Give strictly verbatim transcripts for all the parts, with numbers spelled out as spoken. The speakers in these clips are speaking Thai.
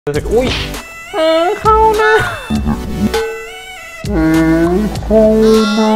อุ้ยเข้านะเข้านะ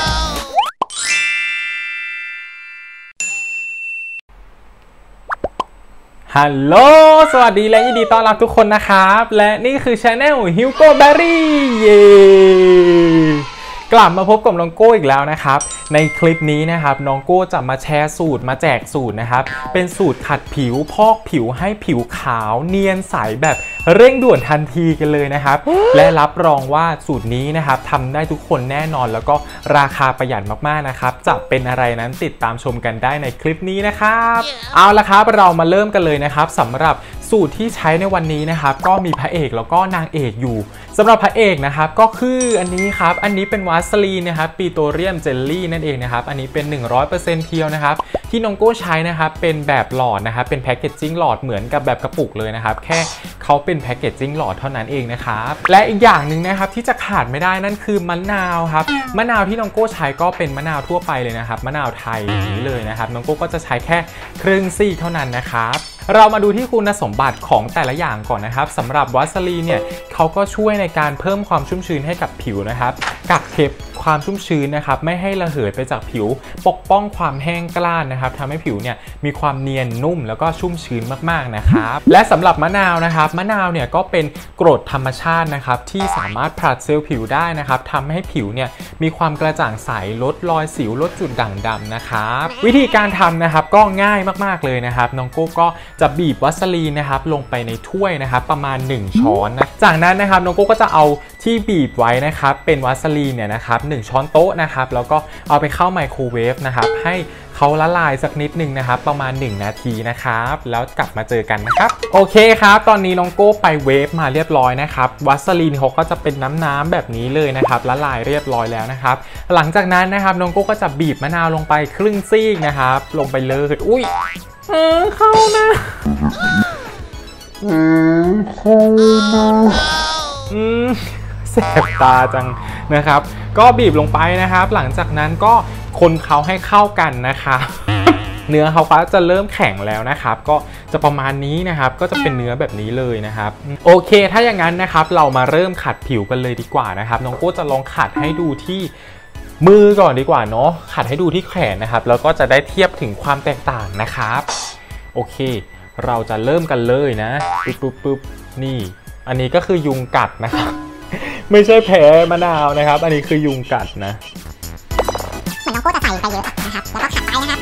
ฮัลโหลสวัสดีและยินดีต้อนรับทุกคนนะครับและนี่คือ Channel Hugo Berry เย่กลับมาพบกับน้องโก้อีกแล้วนะครับในคลิปนี้นะครับน้องโก้จะมาแชร์สูตรมาแจกสูตรนะครับเป็นสูตรขัดผิวพอกผิวให้ผิวขาวเนียนใสแบบเร่งด่วนทันทีกันเลยนะครับและรับรองว่าสูตรนี้นะครับทำได้ทุกคนแน่นอนแล้วก็ราคาประหยัดมากๆนะครับจะเป็นอะไรนั้นติดตามชมกันได้ในคลิปนี้นะครับ yeah. เอาละครับเรามาเริ่มกันเลยนะครับสำหรับสูตรที่ใช้ในวันนี้นะครับก็มีพระเอกแล้วก็นางเอกอยู่สำหรับพระเอกนะครับก็คืออันนี้ครับอันนี้เป็นวาสลีนนะครับปิโตรเลียมเจลลี่นั่นเองนะครับอันนี้เป็น หนึ่งร้อยเปอร์เซ็นต์ เพียวนะครับที่น้องโก้ใช้นะครับเป็นแบบหลอดนะครับเป็นแพคเกจจิ้งหลอดเหมือนกับแบบกระปุกเลยนะครับแค่เขาเป็นแพคเกจจิ้งหลอดเท่านั้นเองนะครับและอีกอย่างหนึ่งนะครับที่จะขาดไม่ได้นั่นคือมะนาวครับมะนาวที่น้องโก้ใช้ก็เป็นมะนาวทั่วไปเลยนะครับมะนาวไทยอย่างนี้เลยนะครับน้องโก้ก็จะใช้แค่ครึ่งซีกเท่านั้นนะครับเรามาดูที่คุณสมบัติของแต่ละอย่างก่อนนะครับสำหรับวาสลีนเนี่ยเขาก็ช่วยในการเพิ่มความชุ่มชื้นให้กับผิวนะครับกักเก็บความชุ่มชื้นนะครับไม่ให้ระเหยไปจากผิวปกป้องความแห้งกร้านนะครับทำให้ผิวเนี่ยมีความเนียนนุ่มแล้วก็ชุ่มชื้นมากๆนะครับและสำหรับมะนาวนะครับมะนาวเนี่ยก็เป็นกรดธรรมชาตินะครับที่สามารถผลัดเซลล์ผิวได้นะครับทำให้ผิวเนี่ยมีความกระจ่างใสลดรอยสิวลดจุดด่างดำนะครับวิธีการทำนะครับก็ง่ายมากๆเลยนะครับน้องโก้ก็จะบีบวาสลีนนะครับลงไปในถ้วยนะครับประมาณหนึ่งช้อนนะจากนั้นนะครับน้องโก้ก็จะเอาที่บีบไว้นะครับเป็นวาสลีนเนี่ยนะครับหนึ่งช้อนโต๊ะนะครับแล้วก็เอาไปเข้าไมโครเวฟนะครับให้เขาละลายสักนิดนึงนะครับประมาณหนึ่งนาทีนะครับแล้วกลับมาเจอกันนะครับโอเคครับตอนนี้น้องโก้ไปเวฟมาเรียบร้อยนะครับวาสลีนเขาก็จะเป็นน้ำๆแบบนี้เลยนะครับละลายเรียบร้อยแล้วนะครับหลังจากนั้นนะครับน้องโก้ก็จะบีบมะนาวลงไปครึ่งซีกนะครับลงไปเลยอุ้ยเออเข้านะเออเข้านะอืมแสบตาจังนะครับก็บีบลงไปนะครับหลังจากนั้นก็คนเขาให้เข้ากันนะคะเนื้อเขาก็จะเริ่มแข็งแล้วนะครับก็จะประมาณนี้นะครับก็จะเป็นเนื้อแบบนี้เลยนะครับโอเคถ้าอย่างนั้นนะครับเรามาเริ่มขัดผิวกันเลยดีกว่านะครับน้องโก้จะลองขัดให้ดูที่มือก่อนดีกว่าเนาะขัดให้ดูที่แขนนะครับแล้วก็จะได้เทียบถึงความแตกต่างนะครับโอเคเราจะเริ่มกันเลยนะปึ๊บปึ๊บปึ๊บนี่อันนี้ก็คือยุงกัดนะครับไม่ใช่แผลมะนาวนะครับอันนี้คือยุงกัดนะเหมือนน้องโก้จะใส่ไปเยอะนะครับแล้วก็ขัดไปนะครับ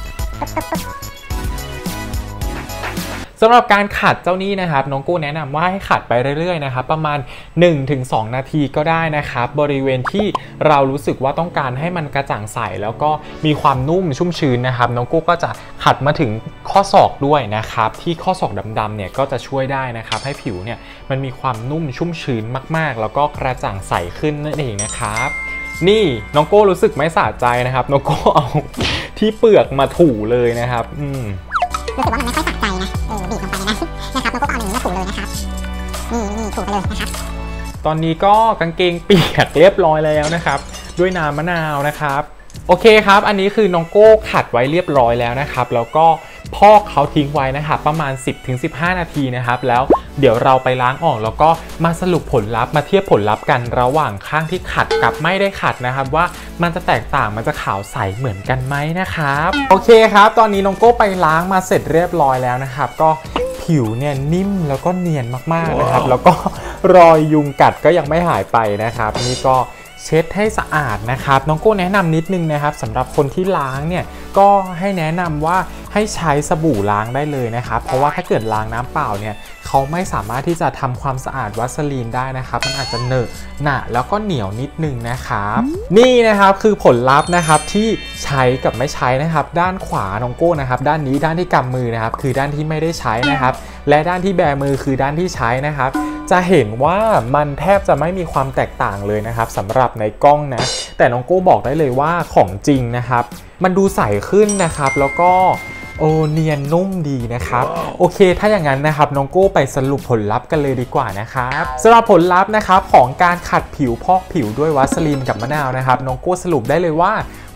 สำหรับการขัดเจ้านี้นะครับน้องโก้แนะนำว่าให้ขัดไปเรื่อยๆนะครับประมาณ หนึ่งถึงสอง นาทีก็ได้นะครับบริเวณที่เรารู้สึกว่าต้องการให้มันกระจ่างใสแล้วก็มีความนุ่มชุ่มชื้นนะครับน้องโก้ก็จะขัดมาถึงข้อศอกด้วยนะครับที่ข้อศอกดำๆเนี่ยก็จะช่วยได้นะครับให้ผิวเนี่ยมันมีความนุ่มชุ่มชื้นมากๆแล้วก็กระจ่างใสขึ้นนั่นเองนะครับนี่น้องโก้รู้สึกไม่สะใจนะครับน้องโก้เอาที่เปลือกมาถูเลยนะครับอืมรู้สึกว่ามันไม่ค่อยสะใจนะเออบีบลงไปในนั้นนะครับแล้วก็เอาอย่างนี้มาถูเลยนะครับนี่นี่ถูไปเลยนะครับตอนนี้ก็กางเกงเปียกเรียบร้อยแล้วนะครับด้วยน้ำมะนาวนะครับโอเคครับอันนี้คือน้องโก้ขัดไว้เรียบร้อยแล้วนะครับแล้วก็พอกเขาทิ้งไว้นะครับประมาณ สิบถึงสิบห้า นาทีนะครับแล้วเดี๋ยวเราไปล้างออกแล้วก็มาสรุปผลลัพธ์มาเทียบผลลัพธ์กันระหว่างข้างที่ขัดกับไม่ได้ขัดนะครับว่ามันจะแตกต่างมันจะขาวใสเหมือนกันไหมนะครับโอเคครับตอนนี้น้องโก้ไปล้างมาเสร็จเรียบร้อยแล้วนะครับก็ผิวเนี่ยนิ่มแล้วก็เนียนมากๆนะครับแล้วก็รอยยุงกัดก็ยังไม่หายไปนะครับนี่ก็เช็ดให้สะอาดนะครับน้องโก้แนะนำนิดนึงนะครับสำหรับคนที่ล้างเนี่ยก็ให้แนะนำว่าให้ใช้สบู่ล้างได้เลยนะครับเพราะว่าถ้าเกิดล้างน้ำเปล่าเนี่ยเขาไม่สามารถที่จะทำความสะอาดวาสลีนได้นะครับมันอาจจะเหนอะหนะแล้วก็เหนียวนิดนึงนะครับนี่นะครับคือผลลัพธ์นะครับที่ใช้กับไม่ใช้นะครับด้านขวาน้องโก้นะครับด้านนี้ด้านที่กำมือนะครับคือด้านที่ไม่ได้ใช้นะครับและด้านที่แบมือคือด้านที่ใช้นะครับจะเห็นว่ามันแทบจะไม่มีความแตกต่างเลยนะครับสำหรับในกล้องนะแต่น้องโก้บอกได้เลยว่าของจริงนะครับมันดูใสขึ้นนะครับแล้วก็โอเนียนนุ่มดีนะครับโอเคถ้าอย่างนั้นนะครับน้องโก้ไปสรุปผลลัพธ์กันเลยดีกว่านะครับสำหรับผลลัพธ์นะครับของการขัดผิวพอกผิวด้วยวาสลีนกับมะนาวนะครับน้องโก้สรุปได้เลยว่า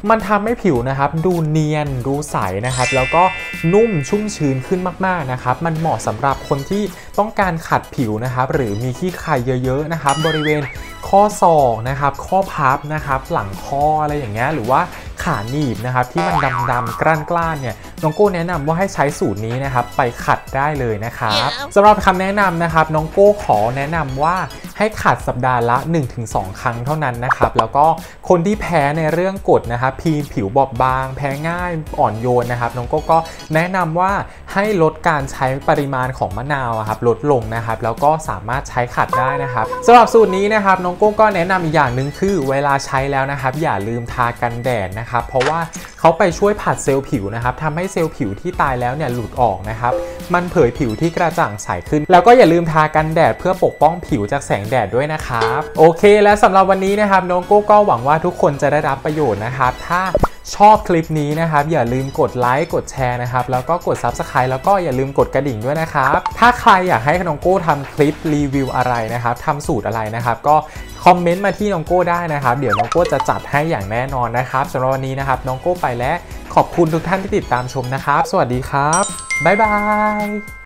มันทำให้ผิวนะครับดูเนียนดูใสนะครับแล้วก็นุ่มชุ่มชื้นขึ้นมากๆนะครับมันเหมาะสำหรับคนที่ต้องการขัดผิวนะครับหรือมีขี้ใครเยอะๆนะครับบริเวณข้อศอกนะครับข้อพับนะครับหลังคออะไรอย่างเงี้ยหรือว่าขาหนีบนะครับที่มันดำๆกร้านๆเนี่ยน้องโก้แนะนำว่าให้ใช้สูตรนี้นะครับไปขัดได้เลยนะครับ yeah. สำหรับคำแนะนำนะครับน้องโก้ขอแนะนำว่าให้ขัดสัปดาห์ละ หนึ่งถึงสอง ครั้งเท่านั้นนะครับแล้วก็คนที่แพ้ในเรื่องกรดนะครับพีผิวบอบบางแพ้ง่ายอ่อนโยนนะครับน้องโก้ก็แนะนำว่าให้ลดการใช้ปริมาณของมะนาวครับลดลงนะครับแล้วก็สามารถใช้ขัดได้นะครับสำหรับสูตรนี้นะครับน้องโก้ก็แนะนำอีกอย่างหนึ่งคือเวลาใช้แล้วนะครับอย่าลืมทากันแดดนะครับเพราะว่าเขาไปช่วยผัดเซลล์ผิวนะครับทำให้เซลล์ผิวที่ตายแล้วเนี่ยหลุดออกนะครับมันเผยผิวที่กระจ่างใสขึ้นแล้วก็อย่าลืมทากันแดดเพื่อปกป้องผิวจากแสงแดดด้วยนะครับโอเคและสำหรับวันนี้นะครับน้องโก้ก็หวังว่าทุกคนจะได้รับประโยชน์นะครับถ้าชอบคลิปนี้นะครับอย่าลืมกดไลค์กดแชร์นะครับแล้วก็กด ซับสไครบ์ แล้วก็อย่าลืมกดกระดิ่งด้วยนะครับถ้าใครอยากให้น้องโก้ทำคลิปรีวิวอะไรนะครับทำสูตรอะไรนะครับก็คอมเมนต์มาที่น้องโก้ได้นะครับเดี๋ยวน้องโก้จะจัดให้อย่างแน่นอนนะครับสำหรับวันนี้นะครับน้องโก้ไปแล้วขอบคุณทุกท่านที่ติดตามชมนะครับสวัสดีครับบ๊ายบาย